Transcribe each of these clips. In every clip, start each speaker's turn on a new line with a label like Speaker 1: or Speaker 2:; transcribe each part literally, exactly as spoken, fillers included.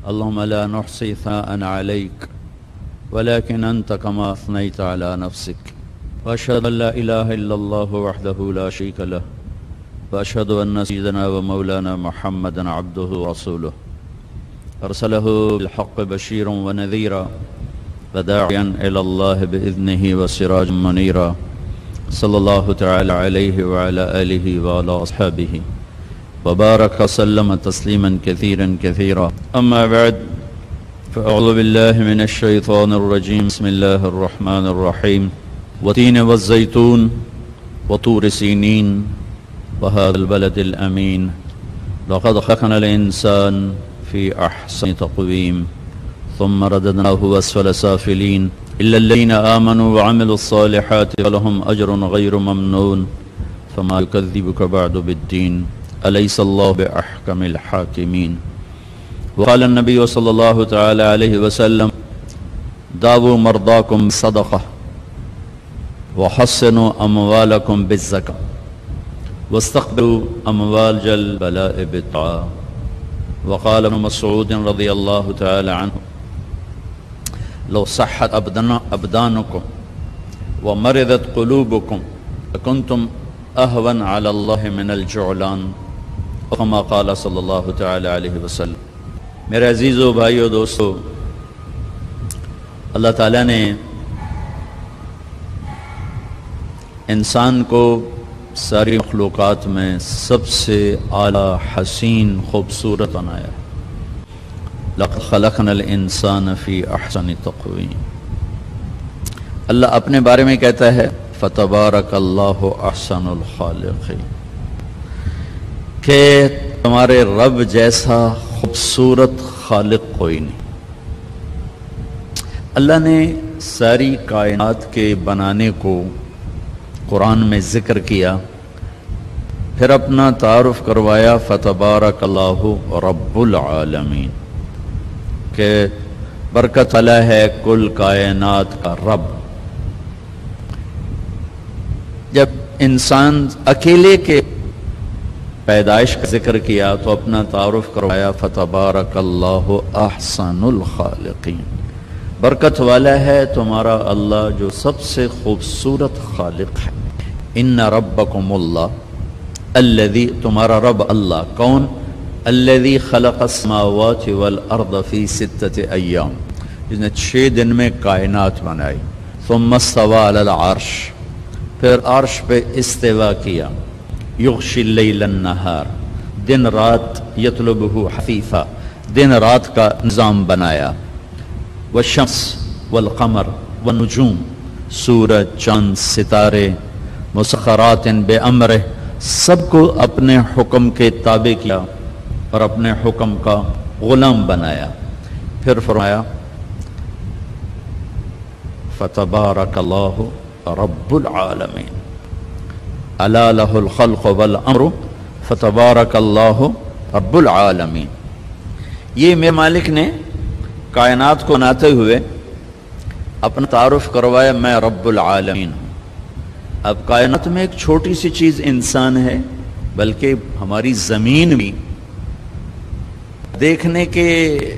Speaker 1: اللهم لا نحصي ثناء عليك ولكن أنت كما أثنيت على نفسك وأشهد أن لا إله إلا الله وحده لا شريك له وأشهد أن سيدنا ومولانا محمدا عبده ورسوله أرسله بالحق بشيرا ونذيرا وداعيا إلى الله بإذنه وسراجا منيرا صلى الله تعالى عليه وعلى آله وعلى أصحابه وبارك وسلم تسليما كثيرا كثيرا. أما بعد، فأعوذ بالله من الشيطان الرجيم. بسم الله الرحمن الرحيم. والتين والزيتون وطور سينين وهذا البلد الأمين لقد خلقنا الإنسان في أحسن تقويم ثم رددناه أسفل سافلين إلا الذين آمنوا وعملوا الصالحات فلهم أجر غير ممنون فما يكذبك بعد بالدين أليس الله بأحكم الحاكمين. وقال النبي صلى الله تعالى عليه وسلم داووا مرضاكم صدقة وحسنوا أموالكم بالزكاة واستقبلوا أموال البلاء بالطاعة. وقال ابن مسعود رضي الله تعالى عنه لو صحت أبدانكم ومرضت قلوبكم لكنتم أهون على الله من الجعلان كما قال صلی اللہ تعالی علیہ وسلم. میرے عزیزو بھائیو دوستو، اللہ تعالیٰ نے انسان کو ساری مخلوقات میں سب سے اعلیٰ، حسین، خوبصورت بنایا. لقد خلقنا الانسان فی احسن تقویم. اللہ اپنے بارے میں کہتا ہے فتبارک اللہ احسن الخالقین، کہ تمہارے رب جیسا خوبصورت خالق کوئی نہیں. اللہ نے ساری کائنات کے بنانے کو قرآن میں ذکر کیا، پھر اپنا تعارف کروایا فتبارک اللہ رب العالمین، کہ برکت اللہ ہے کل کائنات کا رب. جب انسان اکیلے کے پیدائش کا ذکر کیا تو اپنا تعارف کروایا فتبارک اللہ احسن الخالقین، برکت والا ہے تمہارا اللہ جو سب سے خوبصورت خالق ہے. ان ربکم اللہ الذی، تمہارا رب اللہ کون؟ الذی خلق السماوات والارض فی ستۃ ایام، جس نے چھ دن میں کائنات بنائی. ثم استوى علی العرش، پھر عرش پہ استوا کیا. یغشی اللیل النہار، دن رات، یطلبہ حثیثا، دن رات کا نظام بنایا. والشمس والقمر والنجوم، سورج، چاند، ستارے، مسخرات بامرہ، سب کو اپنے حکم کے تابع کیا اور اپنے حکم کا غلام بنایا. پھر فرمایا فتبارک اللہ رب العالمین الا لہ الخلق والامر فتبارک اللہ رب العالمین. یہ میرے مالک نے کائنات کو بناتے ہوئے اپنا تعارف کروایا میں رب العالمین ہوں. اب کائنات میں ایک چھوٹی سی چیز انسان ہے، بلکہ ہماری زمین بھی دیکھنے کے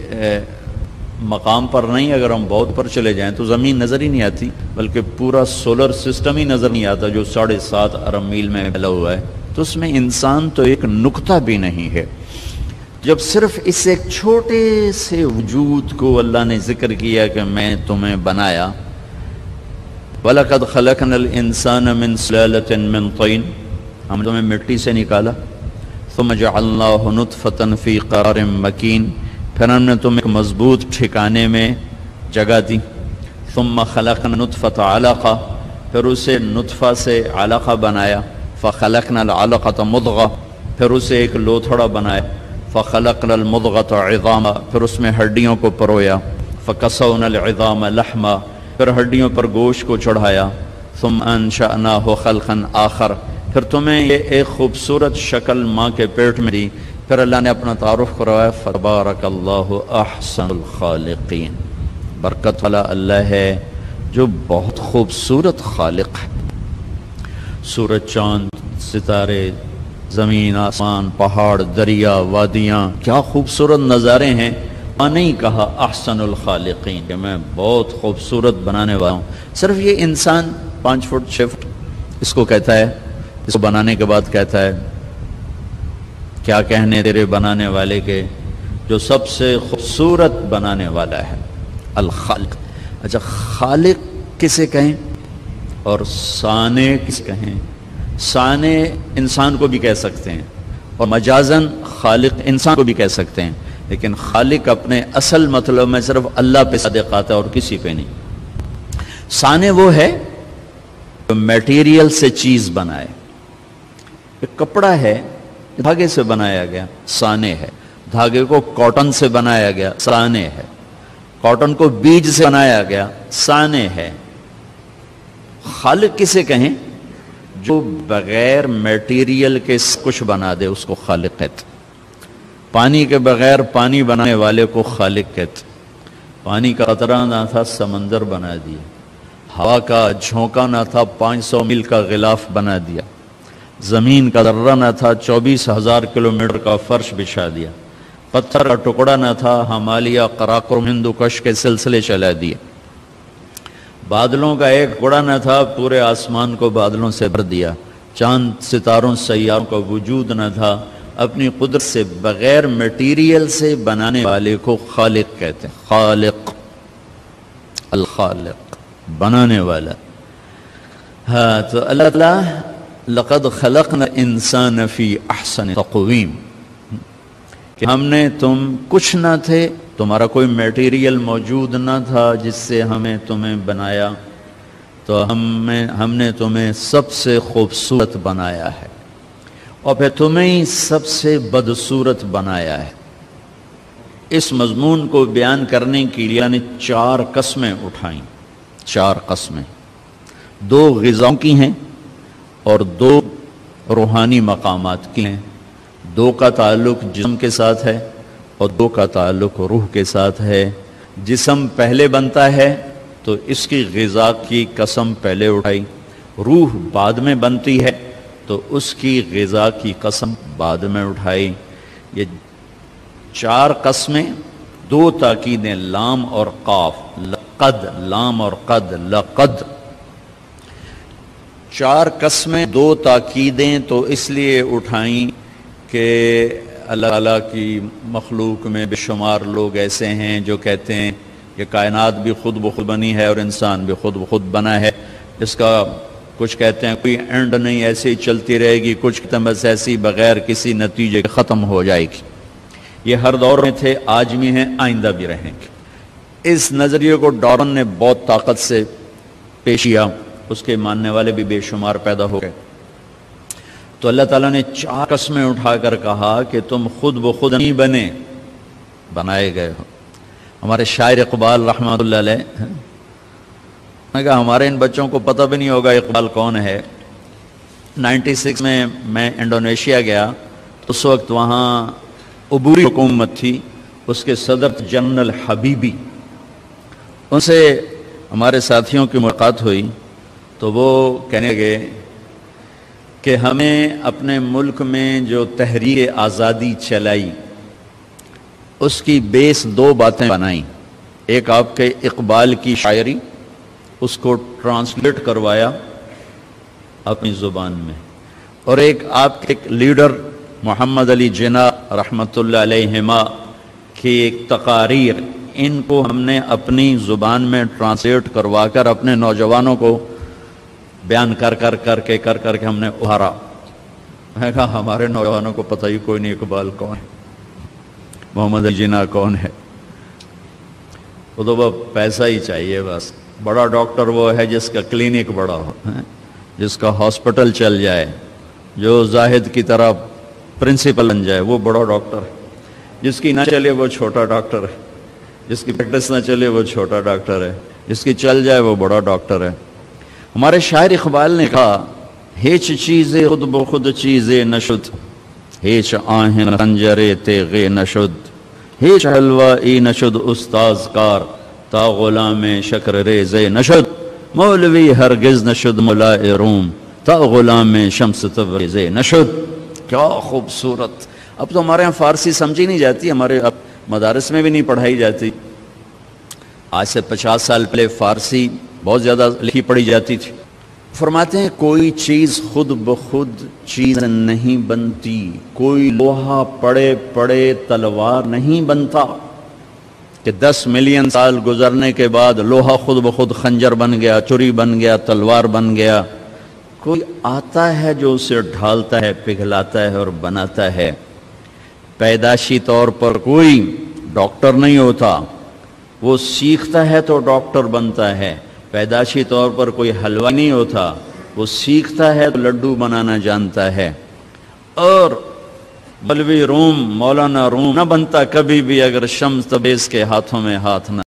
Speaker 1: مقام پر نہیں. اگر ہم بہت پر چلے جائیں تو زمین نظر ہی نہیں آتی، بلکہ پورا سولر سسٹم ہی نظر نہیں آتا جو ساڑھے سات ارب میل میں پھیلا ہوا ہے. تو اس میں انسان تو ایک نقطہ بھی نہیں ہے. جب صرف اس ایک چھوٹے سے وجود کو اللہ نے ذکر کیا کہ میں تمہیں بنایا. وَلَقَدْ خَلَقْنَا الْإِنسَانَ مِنْ سُلَالَةٍ مِّن طِينٍ، ہم تمہیں مٹی سے نکالا. ثُمَّ جَعَلْنَاهُ نُطْفَةً فِي قَرَارٍ مَّكِينٍ، پھر ہم نے تمہیں ایک مضبوط ٹھکانے میں جگہ دی. ثُمَّ خَلَقْنَا النُّطْفَةَ عَلَقَةً، پھر اسے نطفہ سے علقہ بنایا. فَخَلَقْنَا الْعَلَقَةَ مُضْغَةً، پھر اسے ایک لوتھڑا بنایا. فَخَلَقْنَا الْمُضْغَةَ عِظَامًا، پھر اس میں ہڈیوں کو پرویا. فَكَسَوْنَا الْعِظَامَ لَحْمًا، پھر ہڈیوں پر گوشت کو چڑھایا. ثُمَّ أَنشَأْنَاهُ خَلْقًا آخَرَ، پھر تمہیں یہ ایک خوبصورت شکل ماں کے پیٹ میں دی. پھر اللہ نے اپنا تعارف کروایا فَتَبَارَكَ اللَّهُ أَحْسَنُ الْخَالِقِينَ، برکت والا اللہ ہے جو بہت خوبصورت خالق ہے. سورج، چاند، ستارے، زمین، آسمان، پہاڑ، دریا، وادیاں، کیا خوبصورت نظارے ہیں. اور نہیں کہا احسن الخالقین کہ میں بہت خوبصورت بنانے والا ہوں. صرف یہ انسان پانچ فٹ چھ فٹ اس کو کہتا ہے، اس کو بنانے کے بعد کہتا ہے کیا کہنے تیرے بنانے والے کے جو سب سے خوبصورت بنانے والا ہے الخالق. اچھا خالق کسے کہیں اور صانع کسے کہیں؟ صانع انسان کو بھی کہہ سکتے ہیں اور مجازن خالق انسان کو بھی کہہ سکتے ہیں، لیکن خالق اپنے اصل مطلب میں صرف اللہ پہ صادق آتا ہے اور کسی پہ نہیں. صانع وہ ہے جو میٹیریل سے چیز بنائے. ایک کپڑا ہے دھاگے سے بنایا گیا صانع ہے، دھاگے کو کاٹن سے بنایا گیا صانع ہے، کاٹن کو بیج سے بنایا گیا صانع ہے. خالق کسے کہیں؟ جو بغیر میٹیریل کے کچھ بنا دے اس کو خالق کہتے. پانی کے بغیر پانی بنانے والے کو خالق کہتے. پانی کا قطرہ نہ تھا سمندر بنا دیا، ہوا کا جھونکا نہ تھا پانچ سو میل کا غلاف بنا دیا، زمین کا ذرہ نہ تھا چوبیس ہزار کلومیٹر کا فرش بچھا دیا، پتھر کا ٹکڑا نہ تھا ہمالیہ قراقرم ہندو کش کے سلسلے چلا دیے، بادلوں کا ایک گڑا نہ تھا پورے آسمان کو بادلوں سے بھر دیا، چاند ستاروں سیاروں کا وجود نہ تھا. اپنی قدرت سے بغیر میٹیریل سے بنانے والے کو خالق کہتے ہیں. خالق الخالق بنانے والا. ہاں تو اللہ تعالیٰ لقد خلقنا الانسان فی احسن تقویم کہ ہم نے تم کچھ نہ تھے، تمہارا کوئی میٹیریل موجود نہ تھا جس سے ہمیں تمہیں بنایا، تو ہم ہم نے تمہیں سب سے خوبصورت بنایا ہے اور پھر تمہیں سب سے بدصورت بنایا ہے. اس مضمون کو بیان کرنے کے لیے نے چار قسمیں اٹھائیں. چار قسمیں دو غذاؤں کی ہیں اور دو روحانی مقامات کی ہیں. دو کا تعلق جسم کے ساتھ ہے اور دو کا تعلق روح کے ساتھ ہے. جسم پہلے بنتا ہے تو اس کی غذا کی قسم پہلے اٹھائی، روح بعد میں بنتی ہے تو اس کی غذا کی قسم بعد میں اٹھائی. یہ چار قسمیں دو تاکیدیں لام اور قاف، لقد لام اور قد لقد. چار قسمیں دو تاکیدیں تو اس لیے اٹھائیں کہ اللہ تعالیٰ کی مخلوق میں بے شمار لوگ ایسے ہیں جو کہتے ہیں کہ کائنات بھی خود بخود بنی ہے اور انسان بھی خود بخود بنا ہے. اس کا کچھ کہتے ہیں کوئی اینڈ نہیں، ایسے ہی چلتی رہے گی، کچھ کہتے ہیں بس ایسی بغیر کسی نتیجے کے ختم ہو جائے گی. یہ ہر دور میں تھے، آج بھی ہیں، آئندہ بھی رہیں گے. اس نظریے کو ڈارون نے بہت طاقت سے پیش کیا، اس کے ماننے والے بھی بے شمار پیدا ہو گئے. تو اللہ تعالیٰ نے چار قسمیں اٹھا کر کہا کہ تم خود بخود نہیں بنے، بنائے گئے ہو. ہمارے شاعر اقبال رحمۃ اللہ علیہ نے کہا ہمارے ان بچوں کو پتہ بھی نہیں ہوگا اقبال کون ہے. نائنٹی سکس میں میں انڈونیشیا گیا، اس وقت وہاں عبوری حکومت تھی، اس کے صدر جنرل حبیبی. ان سے ہمارے ساتھیوں کی ملاقات ہوئی تو وہ کہنے لگے کہ ہمیں اپنے ملک میں جو تحریک آزادی چلائی اس کی بیس دو باتیں بنائیں. ایک آپ کے اقبال کی شاعری، اس کو ٹرانسلیٹ کروایا اپنی زبان میں، اور ایک آپ کے ایک لیڈر محمد علی جناح رحمۃ اللہ علیہما کی ایک تقاریر، ان کو ہم نے اپنی زبان میں ٹرانسلیٹ کروا کر اپنے نوجوانوں کو بیان کر کر کر کے کر کر کے ہم نے ابھارا. میں کہا ہمارے نوجوانوں کو پتہ ہی کوئی نہیں اقبال کون ہے، محمد علی جناح کون ہے. وہ تو بس پیسہ ہی چاہیے. بس بڑا ڈاکٹر وہ ہے جس کا کلینک بڑا ہو، جس کا ہاسپٹل چل جائے، جو زاہد کی طرح پرنسپل بن جائے، وہ بڑا ڈاکٹر ہے. جس کی نہ چلے وہ چھوٹا ڈاکٹر ہے، جس کی پریکٹس نہ چلے وہ چھوٹا ڈاکٹر ہے، جس کی چل جائے وہ بڑا ڈاکٹر ہے. ہمارے شاعر اقبال نے کہا ہیچ چیزیں خود بخود چیزیں نشد، ہیچ آہن خنجرے تیغے نشد، ہیچ حلوائی نشد استاز کار، تا غلام شکر ریزے نشد، مولوی ہرگز نشد ملائے روم، تا غلام شمس تبریزے نشد. کیا خوبصورت. اب تو ہمارے یہاں فارسی سمجھی نہیں جاتی، ہمارے اب مدارس میں بھی نہیں پڑھائی جاتی. آج سے پچاس سال پہلے فارسی بہت زیادہ لکھی پڑھی جاتی تھی. فرماتے ہیں کوئی چیز خود بخود چیز نہیں بنتی، کوئی لوہا پڑے پڑے تلوار نہیں بنتا کہ دس ملین سال گزرنے کے بعد لوہا خود بخود خنجر بن گیا، چھری بن گیا، تلوار بن گیا. کوئی آتا ہے جو اسے ڈھالتا ہے، پگھلاتا ہے اور بناتا ہے. پیدائشی طور پر کوئی ڈاکٹر نہیں ہوتا، وہ سیکھتا ہے تو ڈاکٹر بنتا ہے. پیدائشی طور پر کوئی حلوہ نہیں ہوتا، وہ سیکھتا ہے تو لڈو بنانا جانتا ہے. اور بلوی روم مولانا روم نہ بنتا کبھی بھی اگر شمس تبریز کے ہاتھوں میں ہاتھ نہ